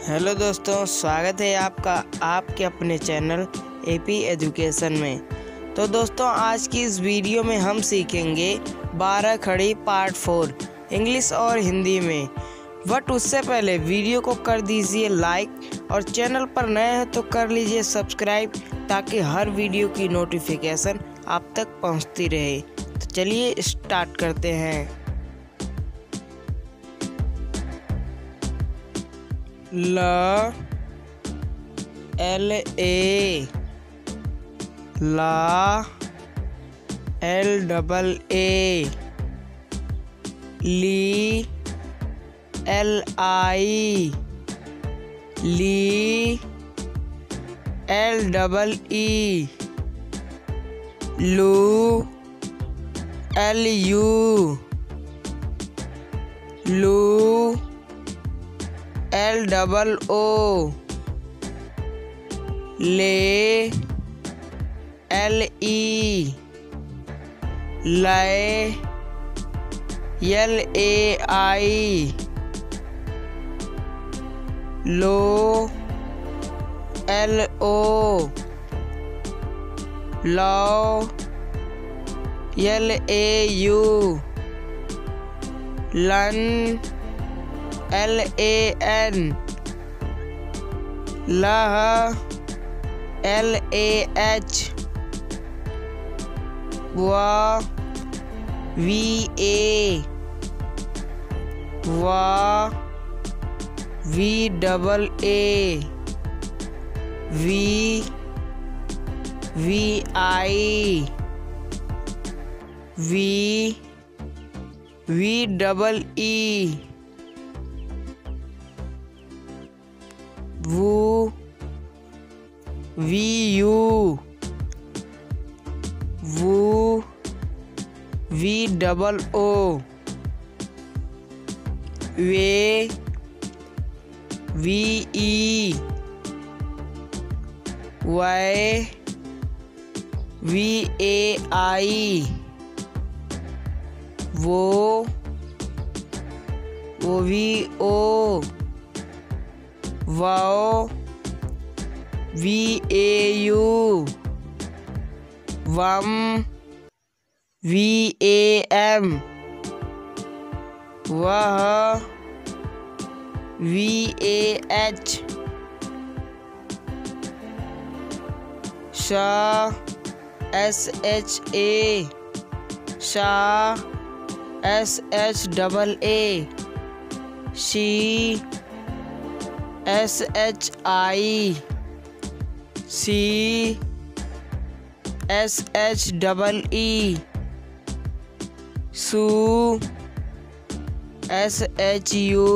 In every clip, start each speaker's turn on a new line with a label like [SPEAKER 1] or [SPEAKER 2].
[SPEAKER 1] Hello दोस्तों, स्वागत है आपका आपके अपने चैनल एपी एजुकेशन में। तो दोस्तों, आज की इस वीडियो में हम सीखेंगे 12 खड़ी पार्ट 4 इंग्लिश और हिंदी में। बट उससे पहले वीडियो को कर दीजिए लाइक और चैनल पर नए हैं तो कर लीजिए सब्सक्राइब, ताकि हर वीडियो की नोटिफिकेशन आप तक पहुंचती रहे। तो चलिए स्टार्ट करते हैं। ल एल ए ला एल डबल ए ली एल आई ली एल डबल ई लू एल यू लू एल डबल ओ ले एल ई लय एल ए आई लो एल ओ लो एल ए यू लन एल ए एन लह एल ए एच वा वी ए वा V double A V I आई वी डबल ई वू वी यू वू वी डबल ओ वे V E why we A I वो वी ओ वाओ वी ए यू वम वी ए एम वह वी ए एच शाह एस एच ए शाह एस एच डबल ए शी एस एच आई सी एस एच डबल ई सू S H U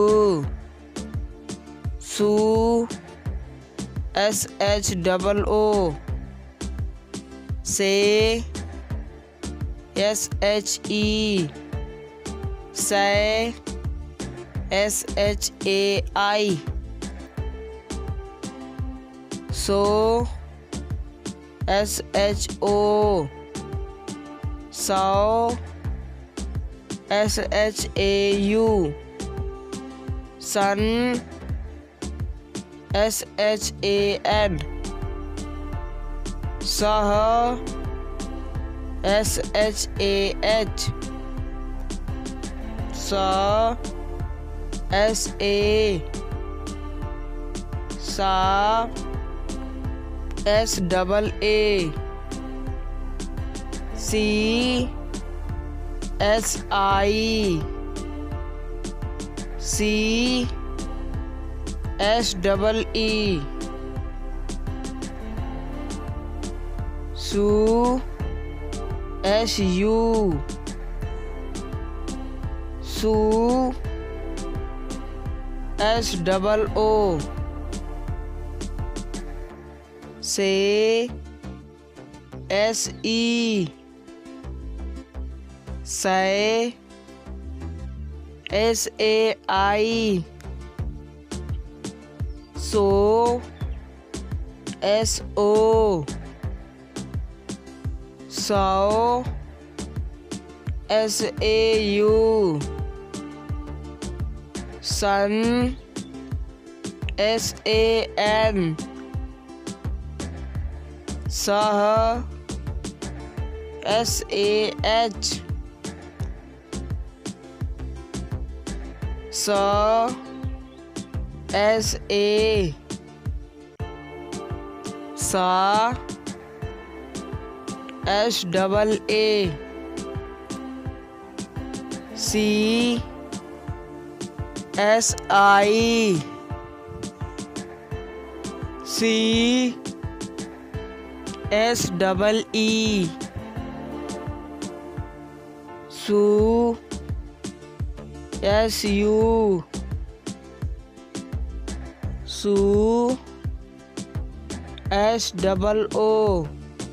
[SPEAKER 1] सू एस एच डबल ओ से एस एच ई से एस एच ए आई सो S H O सौ S H A U सन S H A N सह S H A H स S A सा S double A सी S I सी एस डबल ई सू एस यू सू एस डबल ओ से एस ई से एस ए आई सो एस ओ सौ एस ए यू सन SAN सह SAH SA सा SAA SI CSEE SU SOO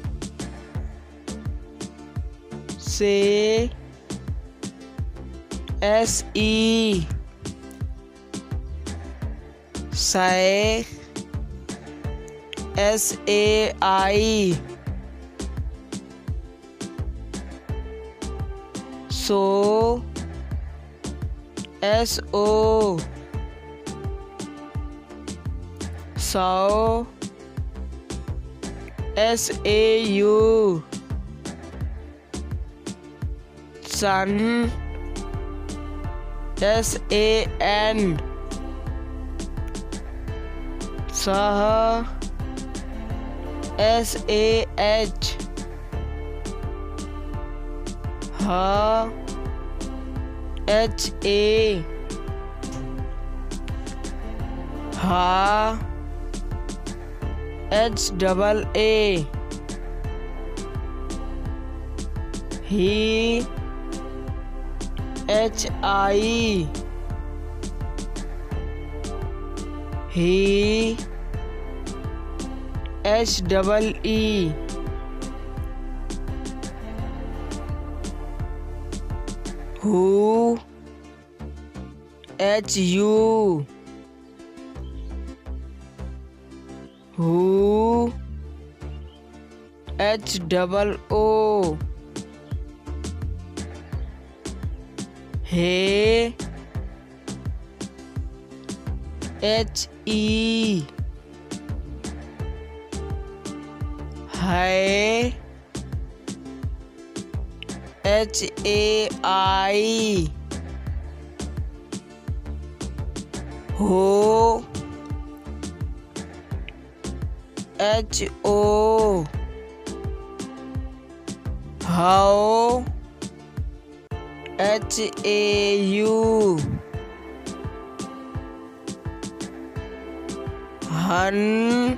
[SPEAKER 1] SE SAI SO SAU SAN सह SAH HA HAA HI HEE WHO HOO HE HAI HO HAU HAN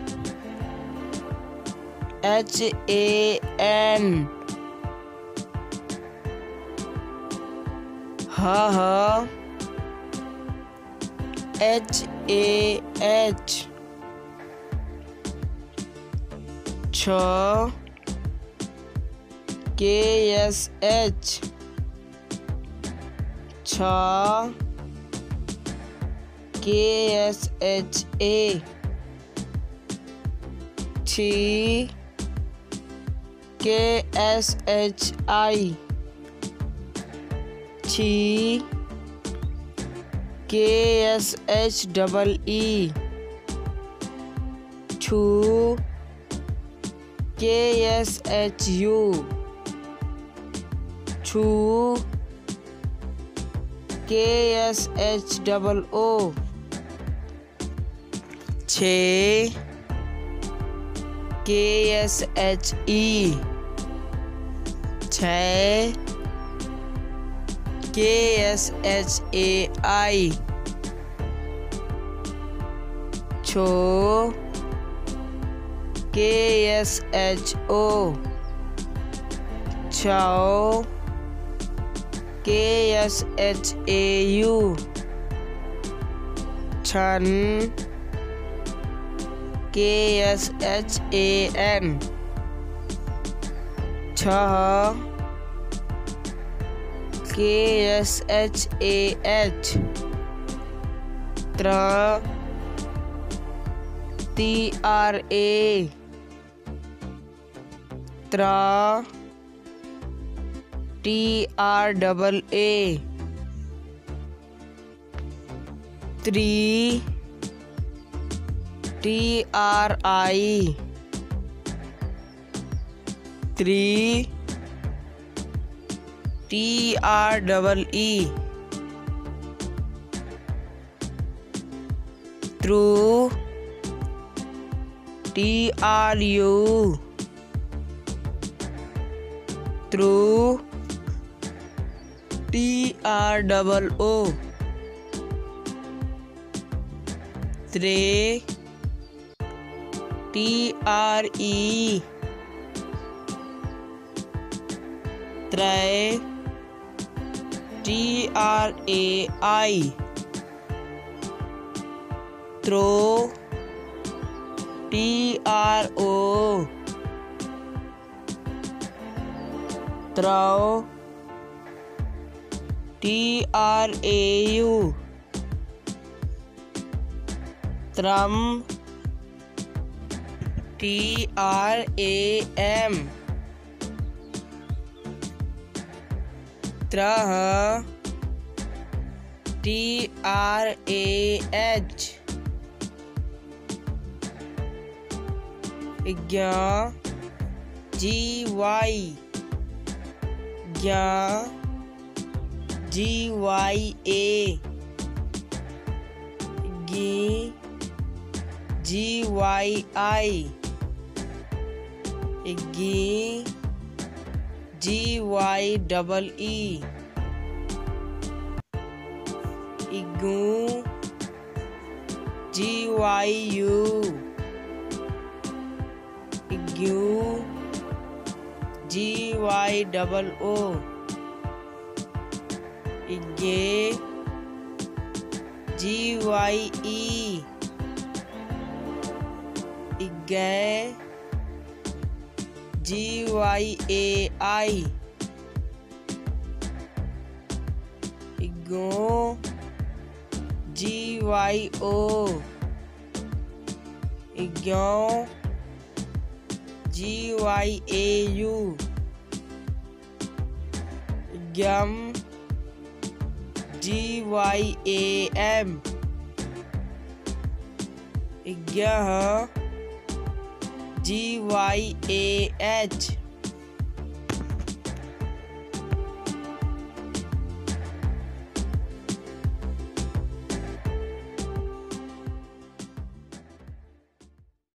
[SPEAKER 1] KSH KSHA KSHI KSHEE KSHU KSHOO 6 KSHE 6 KSHAI 6 KSHO 6 KSHAU 6 KSHAN 6 KSHAH 3 TRA 3 TRAA 3 TRI 3 TREE true TRU true TROO 3 TRE try TRAI throw TRO throw TRAU thrum TRAM trah TRAH ज्ञा GY ज्ञा GYA गी GYI गी GYEE इगू GYU इग्यू GYOO इगे GYE इगे GYAI इगो GYO इग्यो GYAU इग्यम GYAM इग्यह GYAH